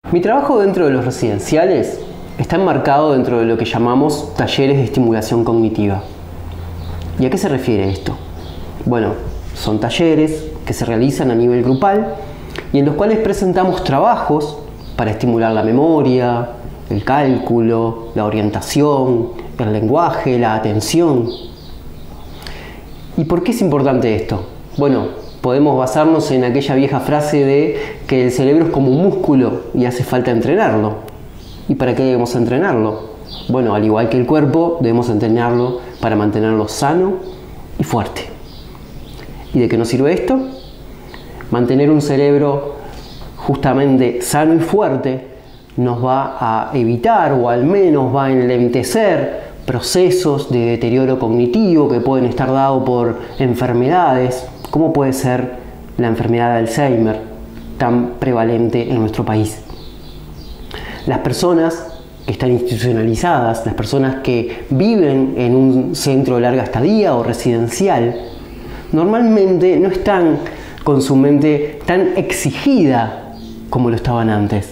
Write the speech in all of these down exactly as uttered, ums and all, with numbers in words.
Mi trabajo dentro de los residenciales está enmarcado dentro de lo que llamamos talleres de estimulación cognitiva. ¿Y a qué se refiere esto? Bueno, son talleres que se realizan a nivel grupal y en los cuales presentamos trabajos para estimular la memoria, el cálculo, la orientación, el lenguaje, la atención. ¿Y por qué es importante esto? Bueno, podemos basarnos en aquella vieja frase de que el cerebro es como un músculo y hace falta entrenarlo. ¿Y para qué debemos entrenarlo? Bueno, al igual que el cuerpo, debemos entrenarlo para mantenerlo sano y fuerte. ¿Y de qué nos sirve esto? Mantener un cerebro justamente sano y fuerte nos va a evitar, o al menos va a enlentecer, procesos de deterioro cognitivo que pueden estar dados por enfermedades, como puede ser la enfermedad de Alzheimer, tan prevalente en nuestro país. Las personas que están institucionalizadas, las personas que viven en un centro de larga estadía o residencial, normalmente no están con su mente tan exigida como lo estaban antes.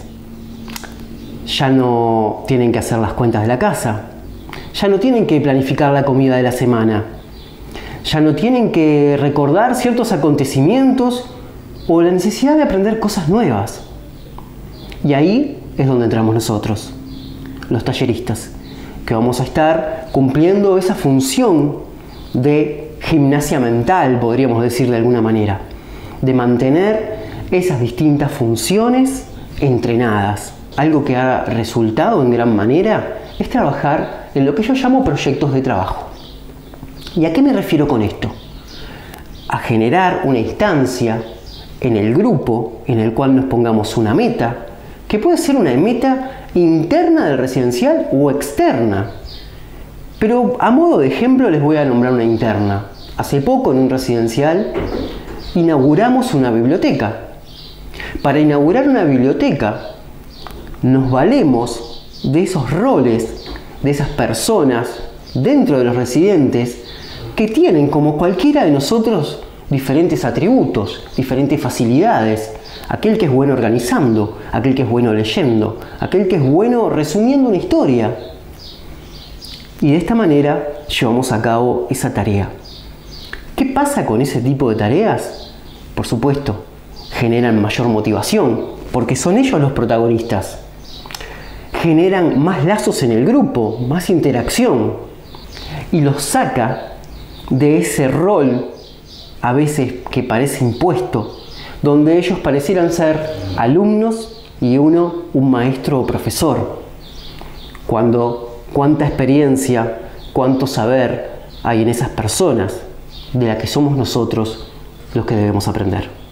Ya no tienen que hacer las cuentas de la casa, ya no tienen que planificar la comida de la semana, ya no tienen que recordar ciertos acontecimientos o la necesidad de aprender cosas nuevas. Y ahí es donde entramos nosotros, los talleristas, que vamos a estar cumpliendo esa función de gimnasia mental, podríamos decir de alguna manera, de mantener esas distintas funciones entrenadas. Algo que ha resultado en gran manera es trabajar en lo que yo llamo proyectos de trabajo. ¿Y a qué me refiero con esto? A generar una instancia en el grupo en el cual nos pongamos una meta, que puede ser una meta interna del residencial o externa. Pero a modo de ejemplo les voy a nombrar una interna. Hace poco en un residencial inauguramos una biblioteca. Para inaugurar una biblioteca nos valemos de esos roles, de esas personas dentro de los residentes que tienen, como cualquiera de nosotros, diferentes atributos, diferentes facilidades. Aquel que es bueno organizando, aquel que es bueno leyendo, aquel que es bueno resumiendo una historia. Y de esta manera llevamos a cabo esa tarea. ¿Qué pasa con ese tipo de tareas? Por supuesto, generan mayor motivación, porque son ellos los protagonistas. Generan más lazos en el grupo, más interacción, y los saca de ese rol a veces que parece impuesto, donde ellos parecieran ser alumnos y uno un maestro o profesor, cuando cuánta experiencia, cuánto saber hay en esas personas de las que somos nosotros los que debemos aprender.